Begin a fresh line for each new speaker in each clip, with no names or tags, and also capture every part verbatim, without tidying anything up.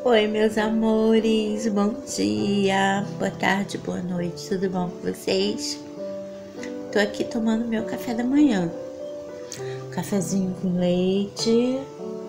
Oi, meus amores, bom dia, boa tarde, boa noite, tudo bom com vocês? Tô aqui tomando meu café da manhã, cafezinho com leite,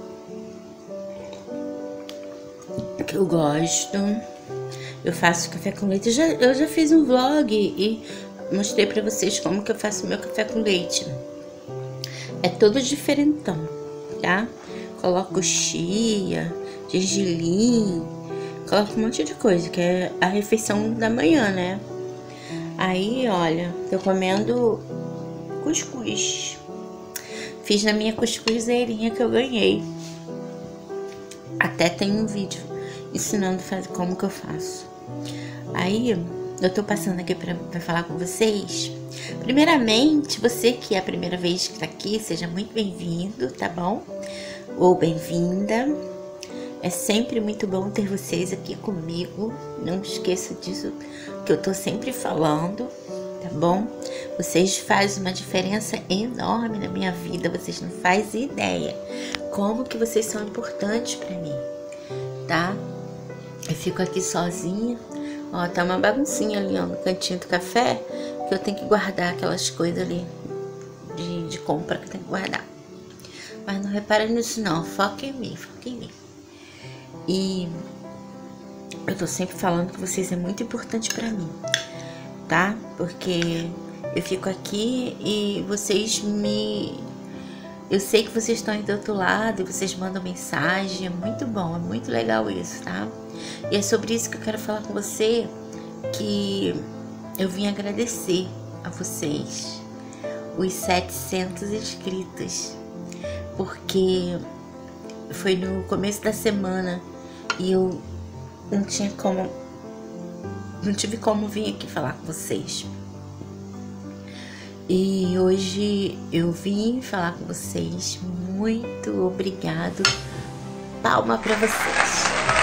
que eu gosto. Eu faço café com leite, eu já, eu já fiz um vlog e mostrei pra vocês como que eu faço meu café com leite. É todo diferentão, tá? Coloco chia, gergelim, coloco um monte de coisa, que é a refeição da manhã, né? Aí, olha, tô comendo cuscuz. Fiz na minha cuscuzeirinha que eu ganhei. Até tem um vídeo ensinando fazer, como que eu faço. Aí, eu tô passando aqui pra, pra falar com vocês. Primeiramente, você que é a primeira vez que tá aqui, seja muito bem-vindo, tá bom? Ou bem-vinda. É sempre muito bom ter vocês aqui comigo. Não esqueça disso que eu tô sempre falando, tá bom? Vocês fazem uma diferença enorme na minha vida. Vocês não fazem ideia como que vocês são importantes pra mim, tá? Eu fico aqui sozinha. Ó, tá uma baguncinha ali, ó, no cantinho do café, que eu tenho que guardar aquelas coisas ali de, de compra que eu tenho que guardar. Mas não repara nisso não, foca em mim, foca em mim. E eu tô sempre falando que vocês é muito importante pra mim, tá? Porque eu fico aqui e vocês me... Eu sei que vocês estão aí do outro lado e vocês mandam mensagem, é muito bom, é muito legal isso, tá? E é sobre isso que eu quero falar com você, que eu vim agradecer a vocês, os setecentos inscritos, porque foi no começo da semana e eu não tinha como, não tive como vir aqui falar com vocês. E hoje eu vim falar com vocês. Muito obrigado. Palma pra vocês.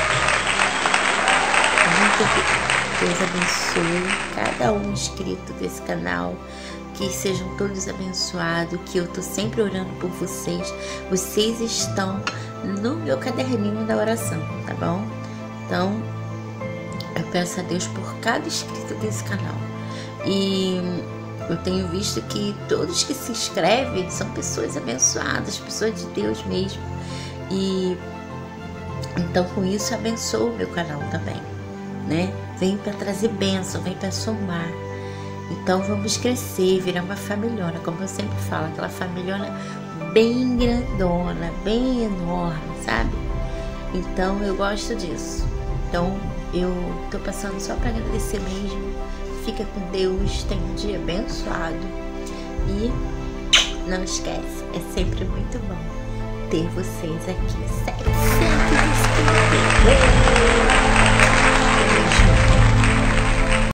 Muito obrigada. Deus abençoe cada um inscrito desse canal. Que sejam todos abençoados. Que eu tô sempre orando por vocês. Vocês estão no meu caderninho da oração, tá bom? Então, eu peço a Deus por cada inscrito desse canal. E eu tenho visto que todos que se inscrevem são pessoas abençoadas, pessoas de Deus mesmo. E então com isso abençoo o meu canal também, né? Vem para trazer bênção, vem para somar. Então vamos crescer, virar uma familhona, como eu sempre falo, aquela familhona bem grandona, bem enorme, sabe? Então eu gosto disso. Então eu tô passando só para agradecer mesmo. Fica com Deus, tenha um dia abençoado. E não esquece, é sempre muito bom ter vocês aqui. setecentos inscritos!